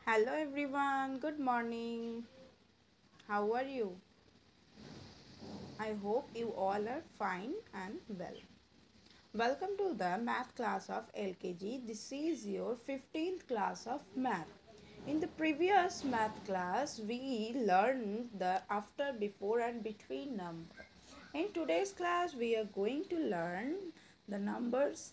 Hello everyone, good morning. How are you? I hope you all are fine and well. Welcome to the math class of LKG. This is your 15th class of math. In the previous math class, we learned the after, before, and between number. In today's class, we are going to learn the numbers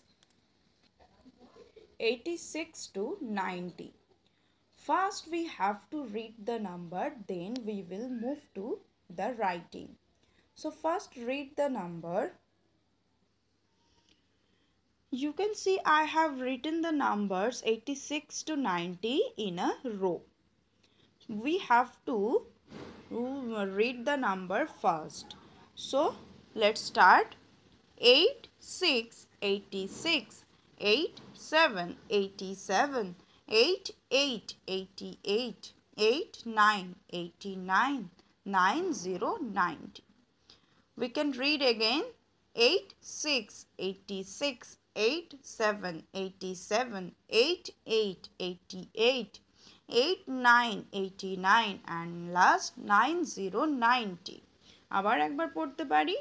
86 to 90. First, we have to read the number, then we will move to the writing. So, first read the number. You can see I have written the numbers 86 to 90 in a row. We have to read the number first. So, let's start. 8, 6, 86. 8, 7, 87. 8, 8, 88. 8, 9, 89. 9, 0, 90. We can read again. 8, 6, 86. 8, 7, 87. 8, 8, 88. 8, 9, 89. And last 9, 0, 90. আবার একবার পড়তে পারি।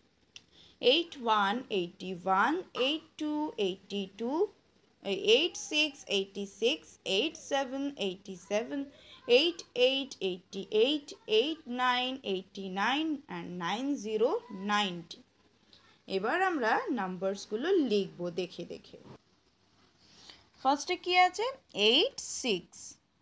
8, 1, 81. 8, 2, 82. 8, 6, 86. 8, 7, 87. 8, 8, 88. 8, 9, 89. And 9, 0, 90. এবার আমরা নাম্বারসগুলো লিখব দেখে দেখে। ফার্স্টে কি আছে? 8, 6,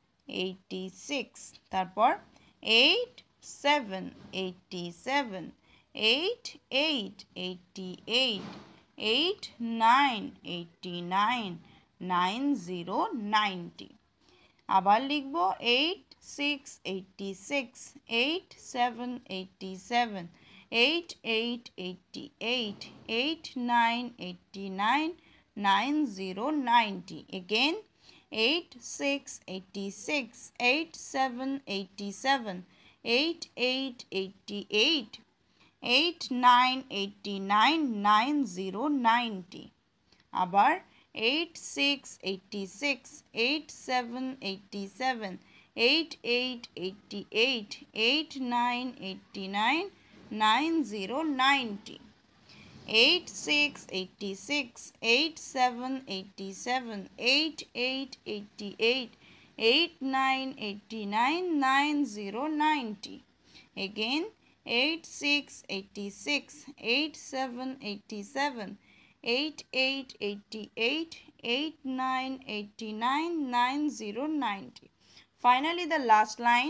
86. তারপর 8, 7, 87. 8, 8, 88. 8, 9, 89. 9, 0, 90. আবার লিখব 8, 6, 86. 8, 7, 87. 8, 8, 88. 8, 9, 89. 9, 0, 90. Again 8, 6, 86. 8, 7, 87. 8, 8, 88. 8, 9, 89. 9, 0, 90. আবার 8, 6, 86. 8, 7, 87. 8, 8, 88. 8, 9, 89. 9, 0, 90. 8, 6, 86. 8, 7, 87. 8, 8, 88. 8, 9, 89. 9, 0, 90. Again 8, 6, 86. 8, 7, 87. 8, 8, 88. 8, 9, 89. 9, 0, 90. Finally, the last line.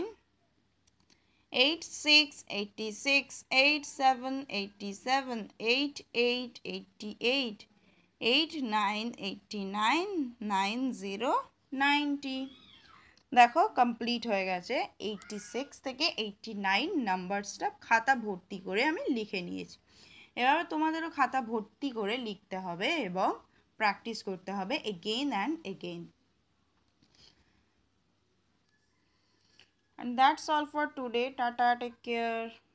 8, 6, 86. 8, 7, 87. 8, 8, 88. 8, 9, 89. 9, 0, 90. দেখো কমপ্লিট হয়ে গেছে। 86 থেকে 89 নাম্বারসটা খাতা ভর্তি করে আমি লিখে নিয়েছি। এভাবে তোমাদেরও খাতা ভর্তি করে লিখতে হবে এবং প্র্যাকটিস করতে হবে again and again. And that's all for today. Tata, take care.